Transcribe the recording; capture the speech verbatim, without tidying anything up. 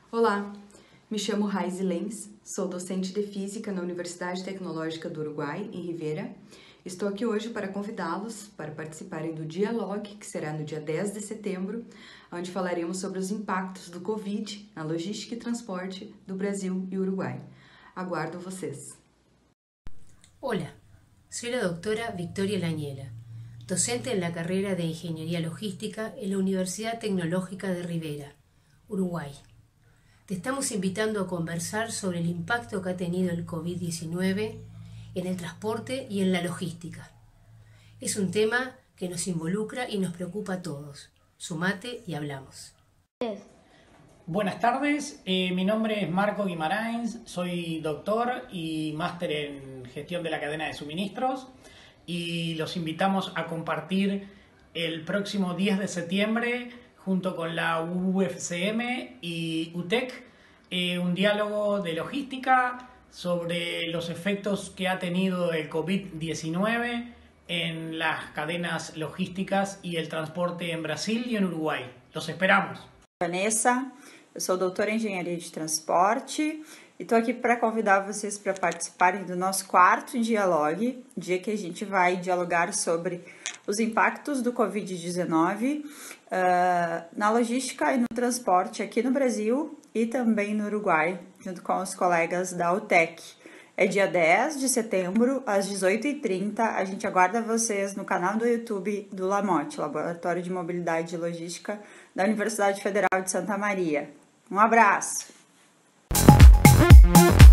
Olá, me chamo Raize Lenz, sou docente de Física na Universidade Tecnológica do Uruguai, em Rivera. Estou aqui hoje para convidá-los para participarem do Dialogue, que será no dia dez de setembro, onde falaremos sobre os impactos do Covid na logística e transporte do Brasil e Uruguai. Aguardo vocês. Hola, soy la doctora Victoria Lañela, docente en la carrera de Ingeniería Logística en la Universidad Tecnológica de Rivera, Uruguay. Te estamos invitando a conversar sobre el impacto que ha tenido el COVID diecinueve en el transporte y en la logística. Es un tema que nos involucra y nos preocupa a todos. Sumate y hablamos. Buenas tardes, eh, mi nombre es Marco Guimaraes, soy doctor y máster en gestión de la cadena de suministros y los invitamos a compartir el próximo diez de septiembre junto con la U F C M y U T E C eh, un diálogo de logística sobre los efectos que ha tenido el COVID diecinueve en las cadenas logísticas y el transporte en Brasil y en Uruguay. Los esperamos. Vanessa, eu sou doutora em Engenharia de Transporte e estou aqui para convidar vocês para participarem do nosso quarto Dialogue, dia que a gente vai dialogar sobre os impactos do COVID dezenove uh, na logística e no transporte aqui no Brasil e também no Uruguai, junto com os colegas da U T E C. É dia dez de setembro, às dezoito e trinta. A gente aguarda vocês no canal do YouTube do LAMOT, Laboratório de Mobilidade e Logística da Universidade Federal de Santa Maria. Um abraço!